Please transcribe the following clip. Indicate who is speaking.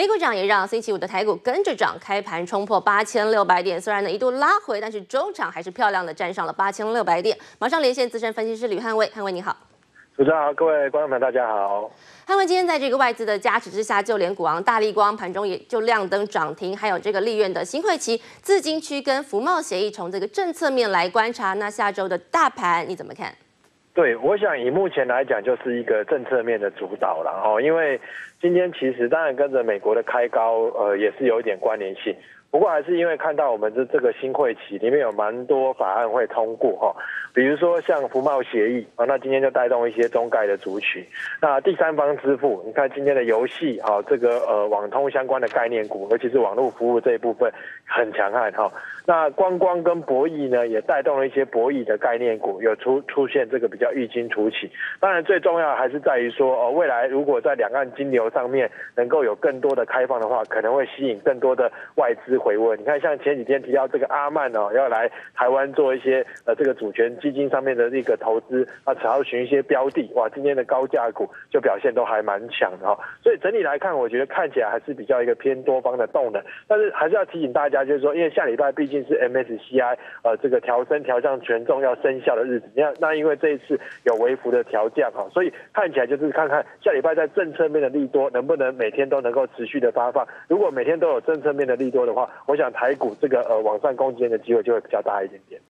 Speaker 1: 美股涨也让星期五的台股跟着涨，开盘冲破8600点，虽然呢一度拉回，但是中场还是漂亮的站上了8600点。马上连线资深分析师吕汉威，汉威你好。
Speaker 2: 主持人好，各位观众朋友大家好。
Speaker 1: 汉威今天在这个外资的加持之下，就连股王大立光盘中也就亮灯涨停，还有这个立院的新会期自金区跟服贸协议，从这个政策面来观察，那下周的大盘你怎么看？
Speaker 2: 对，我想以目前来讲，就是一个政策面的主导了哦，因为今天其实当然跟着美国的开高，也是有一点关联性。不过还是因为看到我们这个新会期里面有蛮多法案会通过哈，比如说像服贸协议啊，那今天就带动一些中概的族群。那第三方支付，你看今天的游戏啊，这个网通相关的概念股，尤其是网络服务这一部分很强悍哈。那观光跟博弈呢，也带动了一些博弈的概念股，有出现这个比较异军突起。当然最重要还是在于说，未来如果在两岸金流上面能够有更多的开放的话，可能会吸引更多的外资回温。你看，像前几天提到这个阿曼哦，要来台湾做一些这个主权基金上面的一个投资啊，查询一些标的，哇，今天的高价股就表现都还蛮强的哈。所以整体来看，我觉得看起来还是比较一个偏多方的动能，但是还是要提醒大家，就是说，因为下礼拜毕竟是 MSCI 这个调降权重要生效的日子，那因为这一次有微幅的调降哈，所以看起来就是看看下礼拜在政策面的利多能不能每天都能够持续的发放。如果每天都有政策面的利多的话，我想台股这个往上攻坚的机会就会比较大一点点。